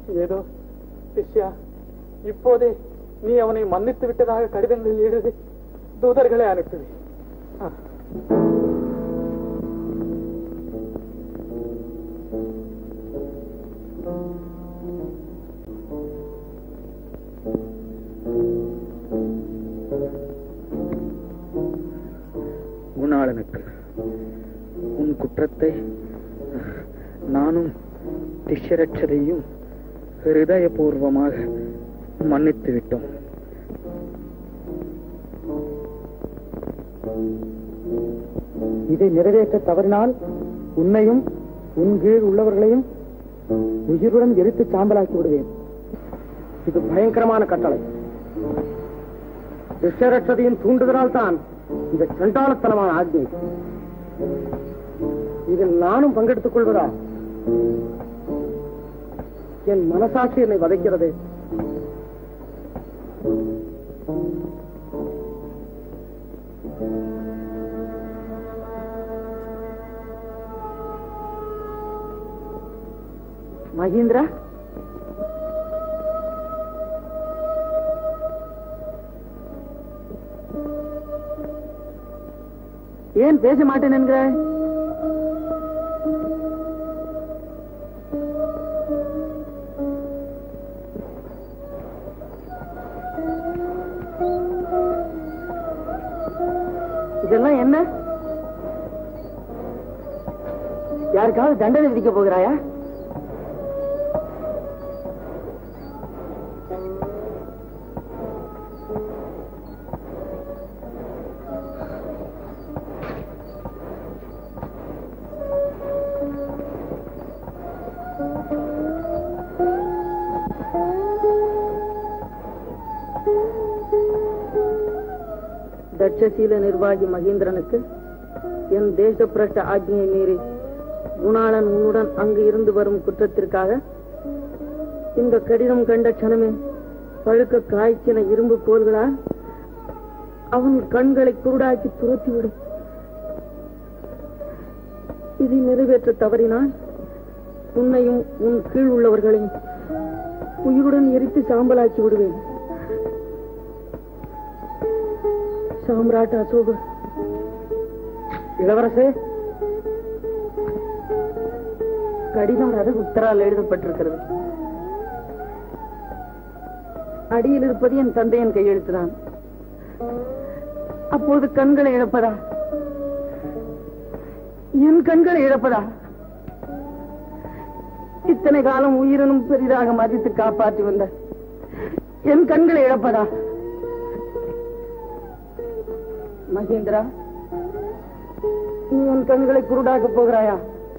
ஏதோ சிஷ்யா, இப்போதே நீ அவனை மன்னித்து விட்டதாக கடிதங்களில் எழுதி தூதர்களை அனுப்புவேன். குணாளனுக்கு உன் குற்றத்தை நானும் திஷ்யரட்சதையும் ஹிருதயபூர்வமாக மன்னித்து விட்டோம். இதை நிறைவேற்ற தவறினால் உன்னையும் உன் கீழ் உள்ளவர்களையும் உயிருடன் எரித்து சாம்பலாக்கி விடுவேன். இது பயங்கரமான கட்டளை. திஷ்யரட்சதையின் தூண்டுதலால் தான் இந்த சண்டாளத்தனமான ஆజ్ఞை. இதில் நானும் பங்கெடுத்துக் கொள்வதா? என் மனசாட்சி என்னை வதைக்கிறது. மகேந்திரா, ஏன் பேச மாட்டேன் என்கிறாய்? இதெல்லாம் என்ன? யாருக்காவது தண்டனை விதிக்க போகிறாயா? தட்சசீல நிர்வாகி மகேந்திரனுக்கு என் தேச பிரஷ்ட ஆజ్ఞையை மீறி குணாளன் உன்னுடன் அங்கு இருந்து வரும் குற்றத்திற்காக இந்த கடிதம் கண்ட க்ஷணமே பழுக்க காய்ச்சின இரும்பு கோல்களால் அவன் கண்களை குருடாக்கி துரத்திவிடும். இதை நிறைவேற்ற தவறினால் உன்னையும் உன் கீழ் உள்ளவர்களையும் உயிருடன் எரித்து சாம்பலாக்கி விடுவேன். சாம்ராட் அசோக. இளவரசே, கடிதம் ரதகுப்தரால் எழுதப்பட்டிருக்கிறது. அடியில் இருப்பது என் தந்தையின் கையெழுத்துதான். அப்போது கண்களை இழப்பதா? என் கண்களை இழப்பதா? இத்தனை காலம் உயிரினும் பெரிதாக மதித்து காப்பாற்றி வந்த என் கண்களை இழப்பதா? மகேந்திரா, நீ உன் கண்களை குருடாக்க போகிறாயா?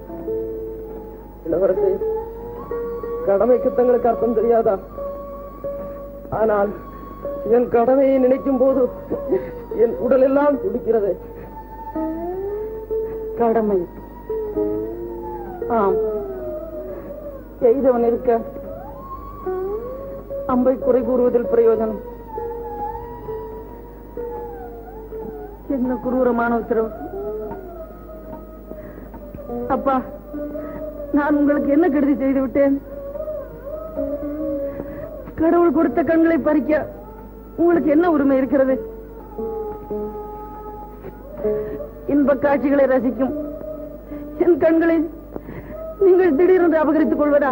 இளவரசே, கடமைக்கு தங்களுக்கு அர்த்தம் தெரியாதா? ஆனால் என் கடமையை நினைக்கும் போது என் உடல் எல்லாம் துடிக்கிறது. கடமை, ஆம், செய்தவன் இருக்க அம்பை குறை கூறுவதில் பிரயோஜனம். என்ன குரூரமான உத்தரவு! அப்பா, நான் உங்களுக்கு என்ன கெடுதி செய்து விட்டேன்? கடவுள் கொடுத்த கண்களை பறிக்க உங்களுக்கு என்ன உரிமை இருக்கிறது? இன்ப காட்சிகளை ரசிக்கும் என் கண்களை நீங்கள் திடீரென்று அபகரித்துக் கொள்வதா?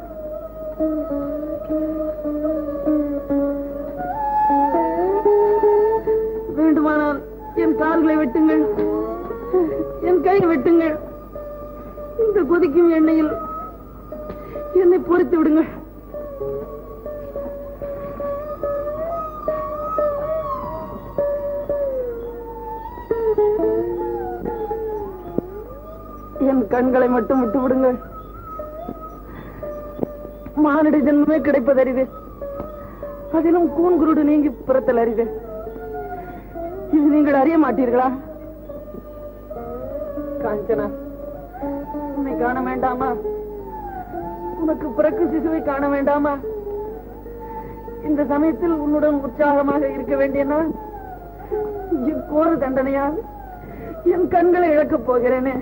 வேண்டுமானால் என் கால்களை வெட்டுங்கள், என் கையை வெட்டுங்கள். இந்த கொதிக்கும் எண்ணெயில் என்னை பொறித்து விடுங்கள். என் கண்களை மட்டும் விட்டு விடுங்கள். மானிட ஜென்மமே கிடைப்பது அரிது, அதிலும் கூன்குருடு நீங்கி பிறத்தல் அரிது. இது நீங்கள் அறிய மாட்டீர்களா? காஞ்சனா, உன்னை காண வேண்டாமா? உனக்கு பிறக்கும் சிசுவை காண வேண்டாமா? இந்த சமயத்தில் உன்னுடன் உற்சாகமாக இருக்க வேண்டிய நான் கோர தண்டனையால் என் கண்களை இழக்கப் போகிறேனே.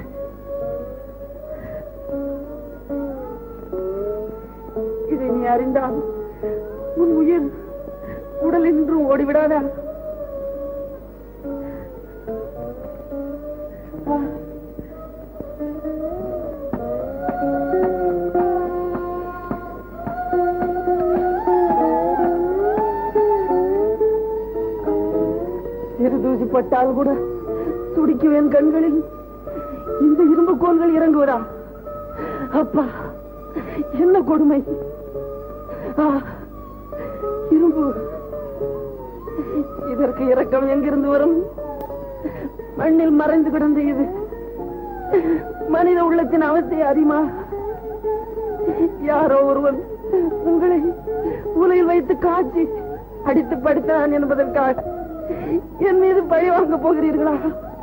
இதை நீ அறிந்தால் உன் உயிர் உடலில் நின்றும் ஓடிவிடாதா? சிறு தூசி பட்டால் கூட துடிக்குவேன் கண்களில் இந்த இரும்பு கோல்கள் இறங்குவதா? அப்பா, என்ன கொடுமை! இரும்பு, இதற்கு இரக்கம் எங்கிருந்து வரும்? மண்ணில் மறைந்து கிடந்த இது மனித உள்ளத்தின் அவஸ்தையை அறியுமா? யாரோ ஒருவன் உங்களை உலையில் வைத்து காய்ச்சி அடித்து படுத்தான் என்பதற்காக என் மீது பழி வாங்க போகிறீர்களா?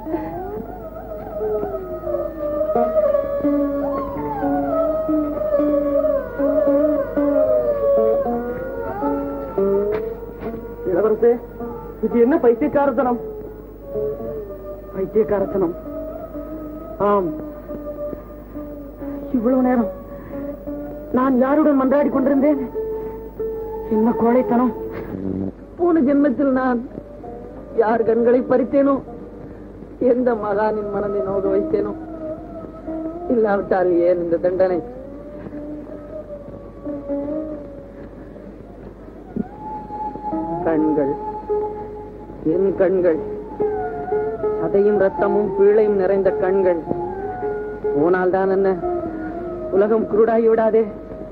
இளவரசே, இது என்ன பைத்தியக்காரத்தனம்? பைத்தியக்காரத்தனம்? ஆம். இவ்வளவு நேரம் நான் யாருடன் மன்றாடி கொண்டிருந்தேன்? என்ன கோழைத்தனம்! போன ஜென்மத்தில் நான் யார் கண்களை பறித்தேனோ, எந்த மகானின் மனதை நோக வைத்தேனோ, இல்லாவிட்டால் ஏன் இந்த தண்டனை? கண்கள், என் கண்கள், சதையும் ரத்தமும் பீழையும் நிறைந்த கண்கள் போனால் தான் என்ன, உலகம் குருடாகி விடாதே.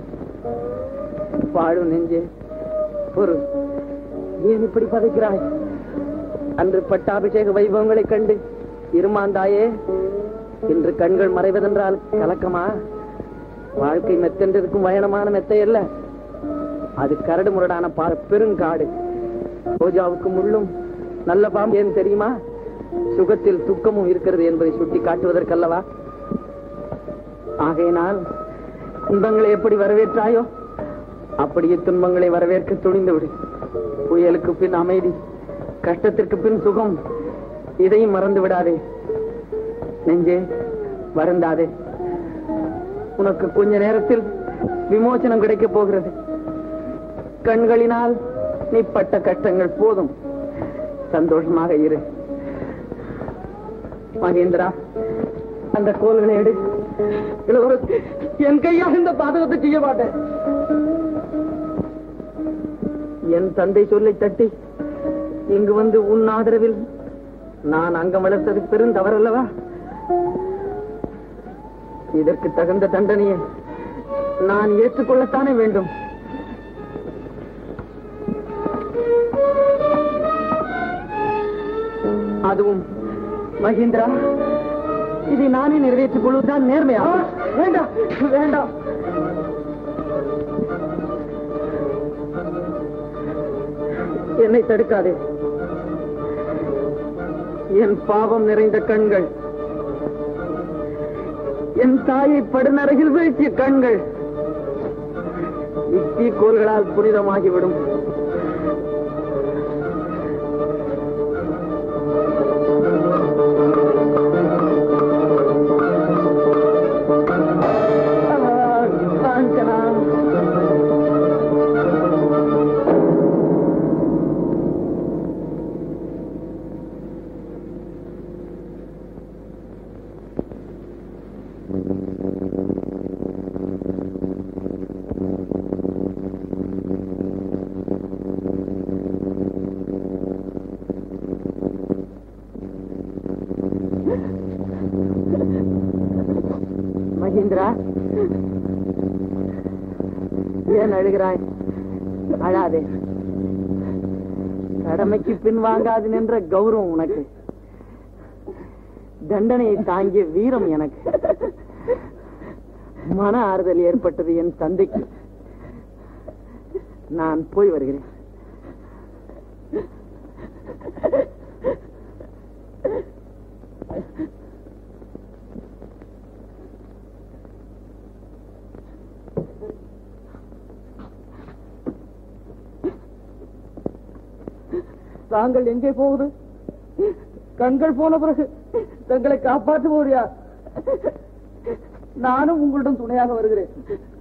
பாடும் நெஞ்சே, பொறு, ஏன் இப்படி பதைக்கிறாய்? அன்று பட்டாபிஷேக வைபவங்களை கண்டு இருமாந்தாயே, இன்று கண்கள் மறைவதென்றால் கலக்கமா? வாழ்க்கை மெத்தென்றிருக்கும் பயணமான மெத்தை அல்ல, அது கரடு முரடான பெருங்காடு. ரோஜாவுக்கு முள்ளும் நல்ல பாம்பு ஏன் தெரியுமா? சுகத்தில் துக்கமும் இருக்கிறது என்பதை சுட்டி காட்டுவதற்கல்லவா? ஆகையினால் துன்பங்களை எப்படி வரவேற்றாயோ அப்படியே துன்பங்களை வரவேற்க துணிந்து விடு. புயலுக்கு பின் அமைதி, கஷ்டத்திற்கு பின் சுகம், இதையும் மறந்து விடாதே. நெஞ்சே, வருந்தாதே. உனக்கு கொஞ்ச நேரத்தில் விமோசனம் கிடைக்கப் போகிறது. கண்களினால் நீ பட்ட கஷ்டங்கள் போதும், சந்தோஷமாக இரு. மகேந்திரா, அந்த கோல்களை எடு. என் கையால் இந்த பாதகத்தை செய்ய மாட்டேன். என் தந்தை சொல்லை தட்டி இங்கு வந்து உன் ஆதரவில் நான் அங்கம் வளர்த்தது பெருந்தவறல்லவா? இதற்கு தகுந்த தண்டனையை நான் ஏற்றுக்கொள்ளத்தானே வேண்டும். அதுவும் மகேந்திரா, இதை நானே நிறைவேற்றிக் கொள்வதுதான் நேர்மையா? வேண்டாம், வேண்டாம். என்னை தடுக்காதே. என் பாவம் நிறைந்த கண்கள், என் தாயை படுநரகில் வீழ்த்திய கண்கள் இத்தீக்கோள்களால் புனிதமாகிவிடும். மகேந்திரா, ஏன் அழுகிறாய்? அழாதே. கடமைக்கு பின் வாங்காது நின்ற கௌரவம் உனக்கு, தண்டனையை தாங்கிய வீரம் எனக்கு. மன ஆறுதல் ஏற்பட்டது என் தந்தைக்கு. நான் போய் வருகிறேன். தாங்கள் எங்கே போகுது? கண்கள் போன பிறகு தங்களை காப்பாற்றுவோர் யார்? நானும் உங்களிடம் துணையாக வருகிறேன்.